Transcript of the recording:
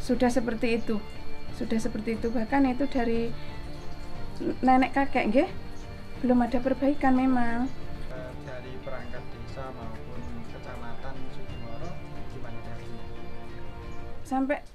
sudah seperti itu, bahkan itu dari nenek kakek nggih belum ada perbaikan memang. Dari perangkat desa maupun kecamatan Sudimoro gimana dari Sampai